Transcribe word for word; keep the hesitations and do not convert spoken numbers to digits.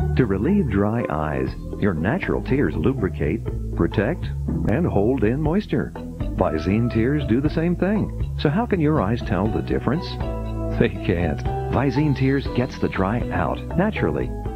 To relieve dry eyes, your natural tears lubricate, protect, and hold in moisture. Visine tears do the same thing. So how can your eyes tell the difference? They can't. Visine tears gets the dry out naturally